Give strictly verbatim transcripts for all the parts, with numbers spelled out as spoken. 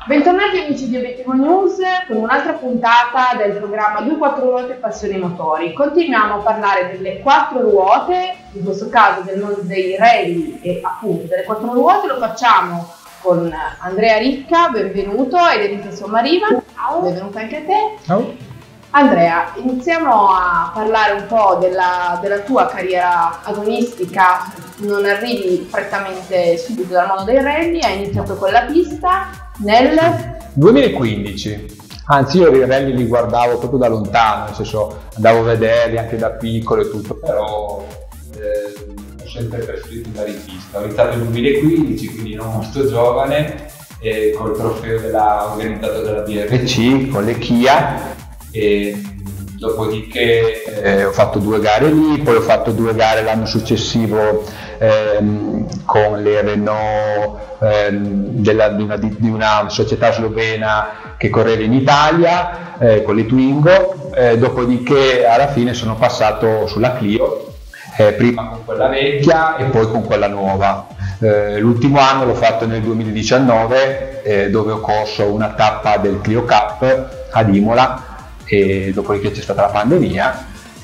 Bentornati amici di Obiettivo News con un'altra puntata del programma due quattro ruote passioni motori. Continuiamo a parlare delle quattro ruote, in questo caso del mondo dei rally e appunto delle quattro ruote. Lo facciamo con Andrea Ricca, benvenuto, ed Elisa Sommariva, ciao, benvenuta anche a te. Ciao. Andrea, iniziamo a parlare un po' della, della tua carriera agonistica. Non arrivi prettamente subito dal mondo dei rally, hai iniziato con la pista nel duemilaquindici. Anzi, io i rally li guardavo proprio da lontano, nel senso andavo a vederli anche da piccolo e tutto, però eh, ho sempre preferito andare in pista. Ho iniziato nel duemilaquindici, quindi non molto giovane, eh, col trofeo dell'organizzato della B R C, con le Kia. E dopodiché eh, ho fatto due gare lì, poi ho fatto due gare l'anno successivo ehm, con le Renault ehm, della, di, una, di una società slovena che correva in Italia, eh, con le Twingo, eh, dopodiché alla fine sono passato sulla Clio, eh, prima con quella vecchia e poi con quella nuova. Eh, l'ultimo anno l'ho fatto nel duemiladiciannove, eh, dove ho corso una tappa del Clio Cup ad Imola, e dopodiché c'è stata la pandemia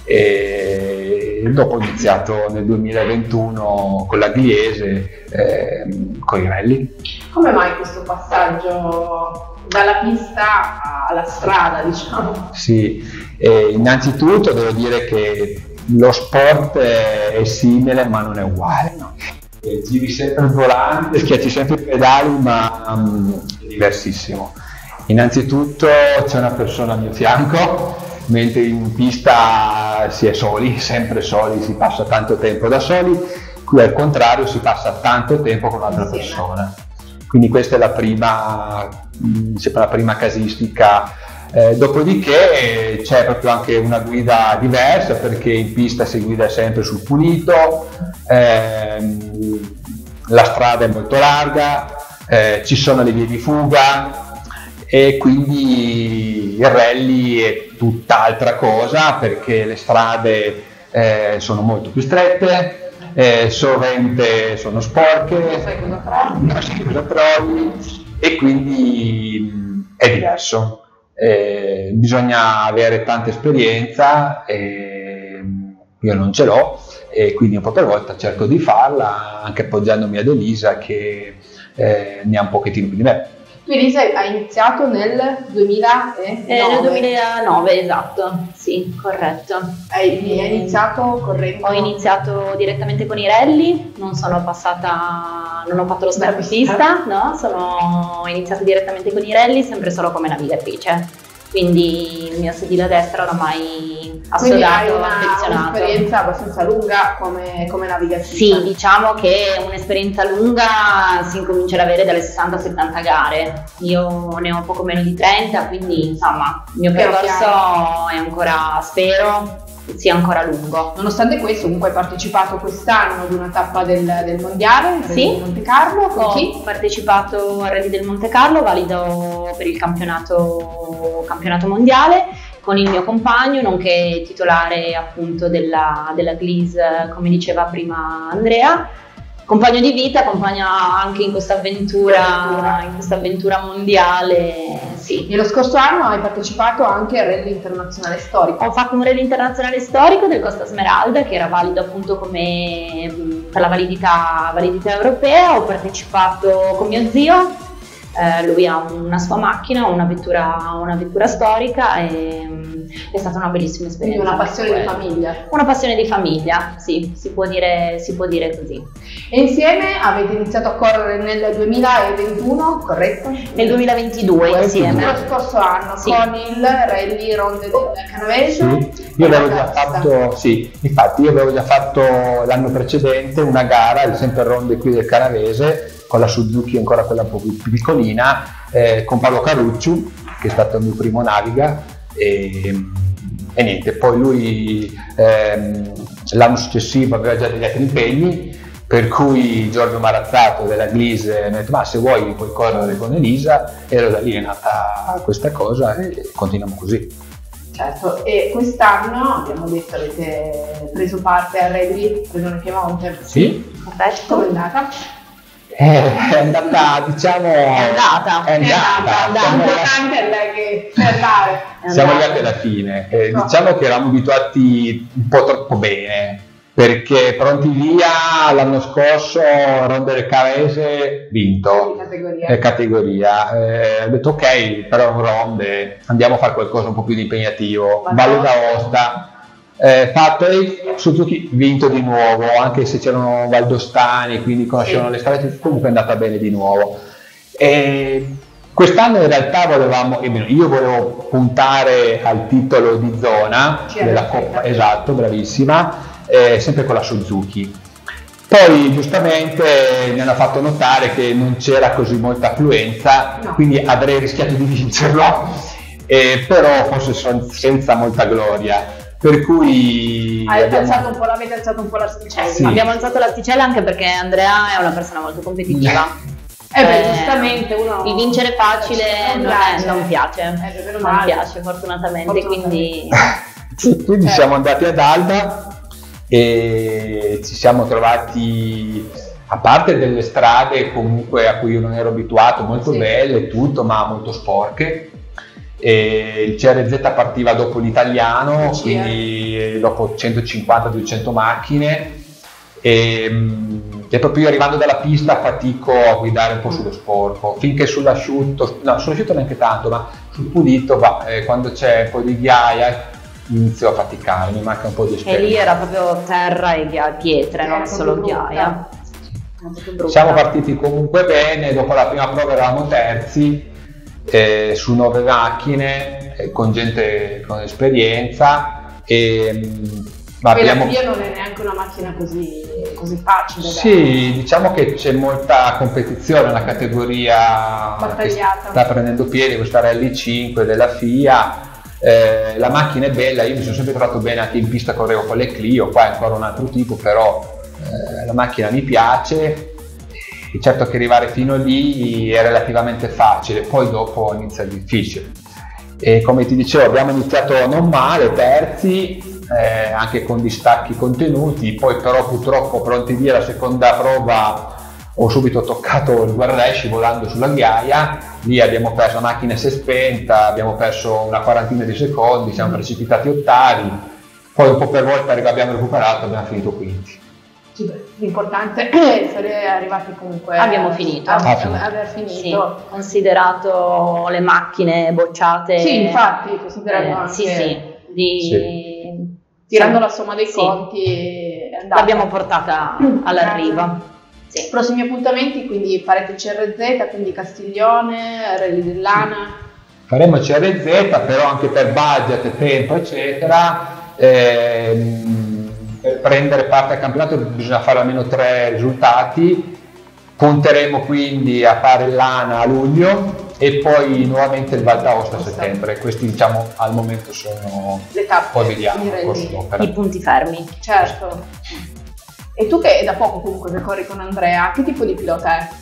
e dopo ho iniziato nel duemilaventuno con la Gliese, eh, con i rally. Come mai questo passaggio dalla pista alla strada, diciamo? Sì, eh, innanzitutto devo dire che lo sport è, è simile ma non è uguale, no? Eh, giri sempre il volante, schiacci sempre i pedali, ma um, è diversissimo. Innanzitutto c'è una persona al mio fianco, mentre in pista si è soli, sempre soli, si passa tanto tempo da soli. Qui al contrario si passa tanto tempo con un'altra persona. Quindi questa è la prima, la prima casistica. Eh, dopodiché c'è proprio anche una guida diversa, perché in pista si guida sempre sul pulito, ehm, la strada è molto larga, eh, ci sono le vie di fuga, e quindi il rally è tutt'altra cosa, perché le strade eh, sono molto più strette, eh, sovente sono sporche, non sai cosa trovi, e quindi mh, è diverso. Eh, bisogna avere tanta esperienza, e io non ce l'ho, e quindi un po' per volta cerco di farla, anche appoggiandomi ad Elisa che eh, ne ha un pochettino più di me. Tu, Elisa, hai iniziato nel duemilanove? Eh, nel duemilanove, esatto, sì, corretto. Hai, hai iniziato correndo? Ho iniziato direttamente con i rally, non sono passata, non ho fatto lo start-pista, no? Sono, ho iniziato direttamente con i rally, sempre solo come navigatrice. Quindi il mio sedile a destra oramai assodato, affezionato. Un'esperienza abbastanza lunga come, come navigatrice? Sì, diciamo che un'esperienza lunga si incomincia ad avere dalle sessanta settanta gare. Io ne ho poco meno di trenta, quindi insomma il mio percorso è ancora, spero, sia ancora lungo. Nonostante questo, comunque hai partecipato quest'anno ad una tappa del, del mondiale, del sì, Monte Carlo. Con ho chi? partecipato al Rally del Monte Carlo, valido per il campionato, campionato mondiale, con il mio compagno, nonché titolare appunto della, della Gliese, come diceva prima Andrea. Compagno di vita, compagno anche in questa avventura, in questa avventura mondiale, sì. E lo scorso anno hai partecipato anche al Rally Internazionale Storico. Ho fatto un Rally Internazionale Storico del Costa Smeralda, che era valido appunto come per la validità, validità europea. Ho partecipato con mio zio, eh, lui ha una sua macchina, una vettura, una vettura storica, e è stata una bellissima esperienza. Quindi una passione di famiglia. Una passione di famiglia, sì, si può dire, si può dire così. E insieme avete iniziato a correre nel duemilaventuno, corretto? Nel duemilaventidue insieme. Lo scorso anno, sì, con il Rally Ronde del Canavese. Sì, io avevo già fatto, sì, infatti io avevo già fatto l'anno precedente una gara, sempre il Ronde qui del Canavese, con la Suzuki, ancora quella un po' più piccolina, eh, con Paolo Carucciu, che è stato il mio primo naviga. E, e niente, poi lui ehm, l'anno successivo aveva già degli altri impegni, per cui Giorgio Marazzato della Gliese mi ha detto: ma se vuoi puoi correre con Elisa, e da lì è nata questa cosa e continuiamo così. Certo, e quest'anno abbiamo detto avete preso parte al Rally Regione Piemonte. Sì, corretto. Come è andata? Eh, è andata, diciamo, è andata, è andata, è andata. L'importante è lei che è andare. Siamo arrivati alla fine, eh, no. Diciamo che eravamo abituati un po' troppo bene, perché pronti via l'anno scorso Ronde del Carese vinto, categoria, eh, categoria. Eh, ho detto ok, però Ronde andiamo a fare qualcosa un po' più di impegnativo, Valle d'Aosta. Eh, fatto e Suzuki vinto di nuovo, anche se c'erano valdostani, quindi conoscevano sì. le strade, comunque è andata bene di nuovo. E quest'anno in realtà volevamo, io volevo puntare al titolo di zona C'è della Coppa, esatto, bravissima, eh, sempre con la Suzuki. Poi giustamente mi hanno fatto notare che non c'era così molta affluenza, no. quindi avrei rischiato di vincerlo, eh, però forse senza molta gloria. Per cui Hai abbiamo... alzato un po', l'avete alzato un po' l'asticella. Sì. Abbiamo alzato l'asticella anche perché Andrea è una persona molto competitiva. Eh beh, eh, giustamente uno... Il vincere facile non, piace. non piace, eh, non male. piace fortunatamente, quindi... quindi siamo andati ad Alba e ci siamo trovati, a parte delle strade comunque a cui io non ero abituato, molto sì. belle e tutto, ma molto sporche. E il C R Z partiva dopo l'italiano, quindi dopo centocinquanta duecento macchine e, e proprio io arrivando dalla pista fatico a guidare un po' sullo sporco, finché sull'asciutto, no sull'asciutto neanche tanto, ma sul pulito va, eh, quando c'è un po' di ghiaia inizio a faticare, mi manca un po' di esperienza. E lì era proprio terra e pietre, non solo ghiaia. Siamo partiti comunque bene, dopo la prima prova eravamo terzi, Eh, su nove macchine eh, con gente con esperienza e ma abbiamo... la F I A non è neanche una macchina così, così facile sì, da... diciamo che c'è molta competizione, una categoria battagliata che sta prendendo piede, questa Rally cinque della F I A. Eh, la macchina è bella, io mi sono sempre trovato bene anche in pista, correvo con le Clio, qua è ancora un altro tipo, però eh, la macchina mi piace. Certo che arrivare fino lì è relativamente facile, poi dopo inizia difficile. E come ti dicevo, abbiamo iniziato non male, terzi, eh, anche con distacchi contenuti, poi però purtroppo pronti via la seconda prova ho subito toccato il guardrail volando sulla ghiaia, lì abbiamo perso, la macchina si è spenta, abbiamo perso una quarantina di secondi, siamo precipitati ottavi, poi un po' per volta abbiamo recuperato, abbiamo finito quinti. L'importante è essere arrivati comunque. Abbiamo finito. A, a, a aver finito. Sì, considerato le macchine bocciate. Sì, infatti, considerato eh, anche. Sì, sì. Di, sì. Tirando la somma dei sì. conti, l'abbiamo portata all'arrivo. Sì. Prossimi appuntamenti, quindi farete il C R Z, quindi Castiglione, Rally dell'Ana. Faremo il C R Z, però anche per budget, tempo, eccetera. Ehm, Per prendere parte al campionato bisogna fare almeno tre risultati, punteremo quindi a fare l'Ana a luglio e poi nuovamente il Val d'Aosta a settembre. Questi diciamo al momento sono le tappe, poi vediamo i punti fermi. Certo. E tu che da poco comunque che corri con Andrea, che tipo di pilota è?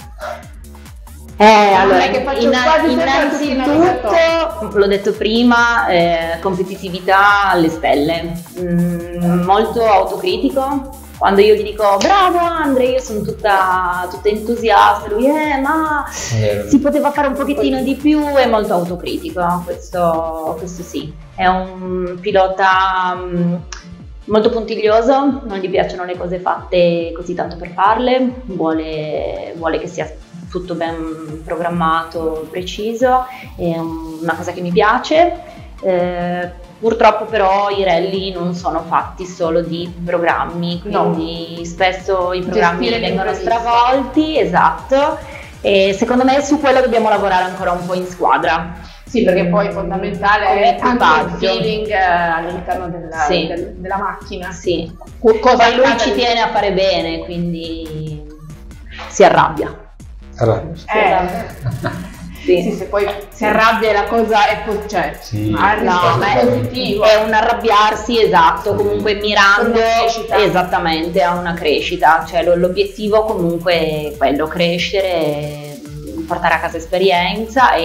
Eh, allora, che inna- innanzitutto, l'ho detto prima, eh, competitività alle stelle, mm, molto autocritico. Quando io gli dico bravo Andre, io sono tutta, tutta entusiasta, lui eh ma eh, si poteva fare un pochettino di più, è molto autocritico, questo, questo sì. È un pilota mm, molto puntiglioso, non gli piacciono le cose fatte così tanto per farle, vuole, vuole che sia tutto ben programmato, preciso, è una cosa che mi piace. Eh, purtroppo però i rally non sono fatti solo di programmi, quindi no. spesso i programmi Gestire vengono stravolti, esatto, e secondo me su quello dobbiamo lavorare ancora un po' in squadra. Sì, perché poi è fondamentale anche il feeling all'interno della, sì. del, della macchina. Sì, cosa poi lui ci tiene a fare bene, quindi si arrabbia. Allora. Eh. Sì. Sì, se poi si arrabbia e la cosa è cioè, sì, no, ma è positivo, è un arrabbiarsi, esatto, comunque mirando esattamente a una crescita, cioè l'obiettivo comunque è quello, crescere, portare a casa esperienza e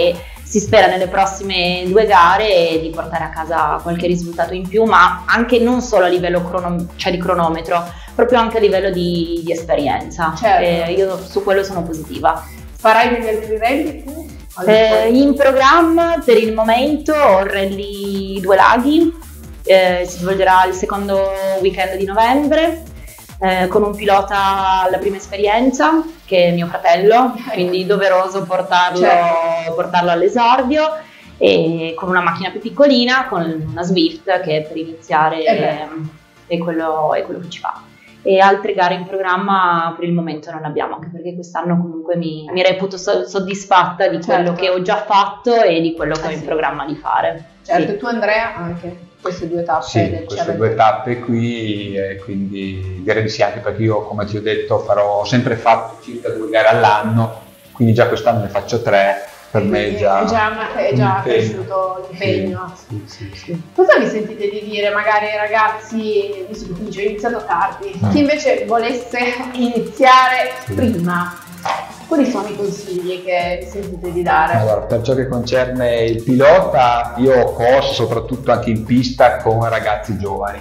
si spera nelle prossime due gare di portare a casa qualche risultato in più, ma anche non solo a livello crono- cioè di cronometro, proprio anche a livello di, di esperienza. Certo. Eh, io su quello sono positiva. Farai degli altri rally tu? Eh, in programma per il momento ho il rally Due Laghi, eh, si svolgerà il secondo weekend di novembre, eh, con un pilota alla prima esperienza che è mio fratello, quindi doveroso portarlo, certo. portarlo all'esordio, e con una macchina più piccolina, con una Swift che per iniziare eh è, quello, è quello che ci fa. E altre gare in programma per il momento non abbiamo, anche perché quest'anno comunque mi, mi reputo so- soddisfatta di quello certo. che ho già fatto e di quello che eh ho in sì. programma di fare. Certo, sì. E tu Andrea anche queste due tappe sì, del queste C R T? due tappe qui, e quindi direi di sì, anche perché io, come ti ho detto, farò ho sempre fatto circa due gare all'anno, quindi già quest'anno ne faccio tre. Per me è già, è già, una, è già cresciuto l'impegno. Sì, sì, sì. Cosa vi sentite di dire magari ai ragazzi, visto che dice, ho iniziato tardi, mm. chi invece volesse iniziare sì. prima? Quali sono i consigli che vi sentite di dare? Allora, per ciò che concerne il pilota, io ho corso soprattutto anche in pista con ragazzi giovani.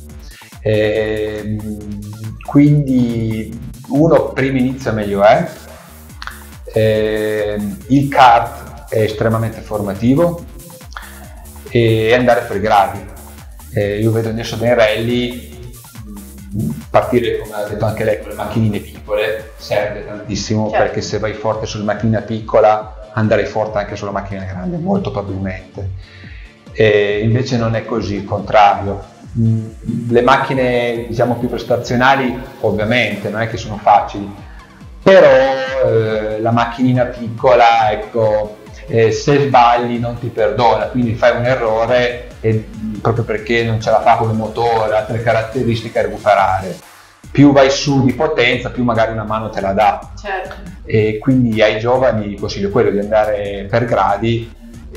E, quindi uno prima inizia meglio è. Eh, il kart è estremamente formativo e andare per gradi. Eh, io vedo adesso dei rally partire, come ha detto anche lei, con le macchinine piccole serve tantissimo, certo. perché se vai forte sulla macchina piccola andrai forte anche sulla macchina grande, molto probabilmente. Eh, invece non è così, il contrario. Le macchine, diciamo, più prestazionali ovviamente non è che sono facili, però eh, la macchinina piccola, ecco, eh, se sbagli non ti perdona, quindi fai un errore e, proprio perché non ce la fa con il motore, altre caratteristiche, a recuperare. Più vai su di potenza, più magari una mano te la dà. Certo. E quindi ai giovani consiglio quello di andare per gradi,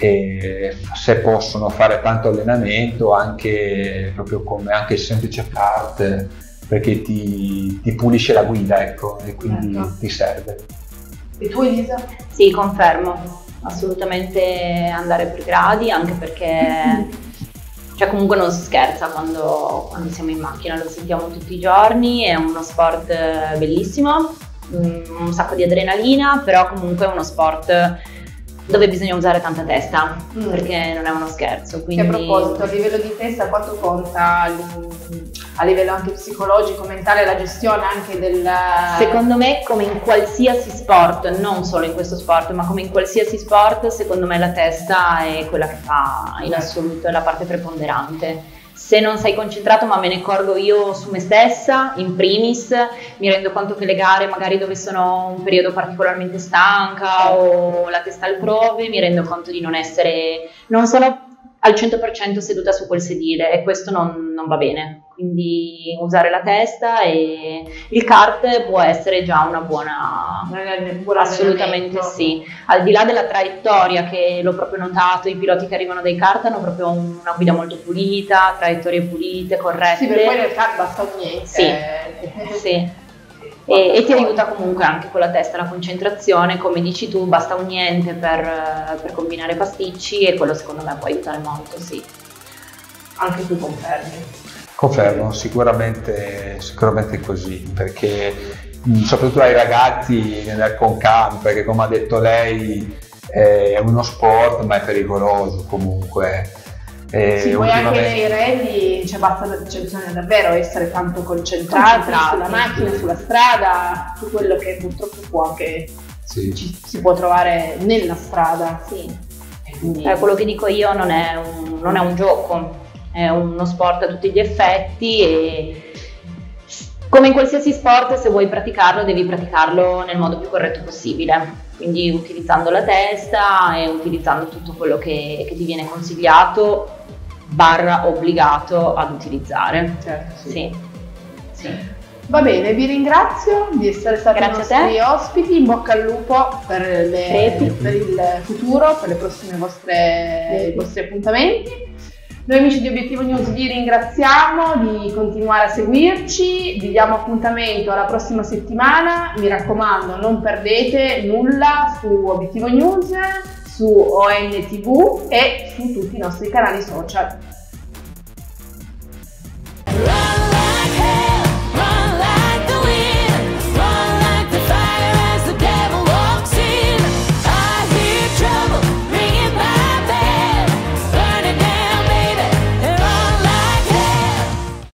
e se possono fare tanto allenamento, anche proprio come anche il semplice kart, perché ti, ti pulisce la guida, ecco, e quindi certo. ti serve. E tu Elisa? Sì, confermo, assolutamente andare per gradi, anche perché cioè comunque non si scherza quando, quando siamo in macchina, lo sentiamo tutti i giorni, è uno sport bellissimo, un sacco di adrenalina, però comunque è uno sport dove bisogna usare tanta testa, mm. perché non è uno scherzo. Quindi... E a proposito, a livello di testa, quanto conta a livello anche psicologico, mentale, la gestione anche del... Secondo me, come in qualsiasi sport, non solo in questo sport, ma come in qualsiasi sport, secondo me la testa è quella che fa in assoluto, è la parte preponderante. Se non sei concentrato, ma me ne accorgo io su me stessa, in primis, mi rendo conto che le gare magari dove sono un periodo particolarmente stanca o la testa altrove, mi rendo conto di non essere, non sono al cento per cento seduta su quel sedile e questo non, non va bene. Quindi usare la testa, e il kart può essere già una buona, buona assolutamente sì. Al di là della traiettoria, che l'ho proprio notato, i piloti che arrivano dai kart hanno proprio una guida molto pulita, traiettorie pulite, corrette. Sì, per poi nel kart basta un niente. Sì, sì. E, e ti aiuta comunque anche con la testa, la concentrazione, come dici tu, basta un niente per, per combinare pasticci, e quello secondo me può aiutare molto, sì. Anche tu confermi? Confermo, sicuramente, sicuramente così, perché mh, soprattutto ai ragazzi nel concam, perché come ha detto lei è uno sport ma è pericoloso comunque. E sì, poi anche nei rally cioè, basta, cioè, bisogna davvero essere tanto concentrati, concentrati sulla macchina, sì. sulla strada, su quello che purtroppo può anche sì. ci, si può trovare nella strada. Sì. Quindi... Eh, quello che dico io non è un, non è un gioco. È uno sport a tutti gli effetti, e come in qualsiasi sport, se vuoi praticarlo devi praticarlo nel modo più corretto possibile, quindi utilizzando la testa e utilizzando tutto quello che, che ti viene consigliato barra obbligato ad utilizzare. Certo, sì. Sì. Sì. Va bene, vi ringrazio di essere stati Grazie i nostri ospiti, in bocca al lupo per, le, per il futuro, per le prossime vostre, i vostri appuntamenti. Noi amici di Obiettivo News vi ringraziamo di continuare a seguirci, vi diamo appuntamento alla prossima settimana, mi raccomando non perdete nulla su Obiettivo News, su O N T V e su tutti i nostri canali social.